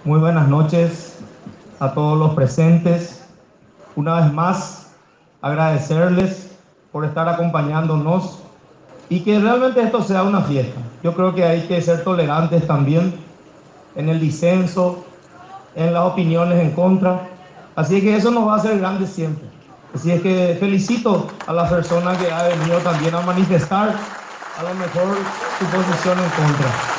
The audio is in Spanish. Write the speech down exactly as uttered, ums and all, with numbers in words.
Muy buenas noches a todos los presentes. Una vez más, agradecerles por estar acompañándonos y que realmente esto sea una fiesta. Yo creo que hay que ser tolerantes también en el disenso, en las opiniones en contra. Así que eso nos va a hacer grandes siempre. Así es que felicito a la persona que ha venido también a manifestar a lo mejor su posición en contra.